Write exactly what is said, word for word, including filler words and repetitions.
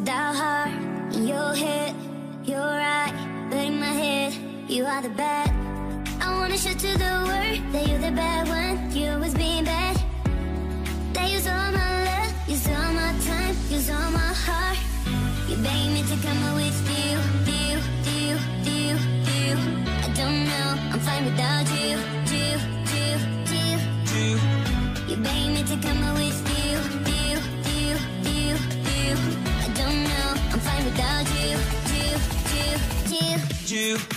Without heart in your head, you're right, but in my head, you are the bad. I wanna show to the world that you're the bad one. You always being bad. That use all my love, use all my time, use all my heart. You begging me to come out with you, you, you, you, you. I don't know, I'm fine without you, you, you, you, you. You begging me to come out with you, you, you, you, you. I don't know, I'm fine without you, you, you, you, you.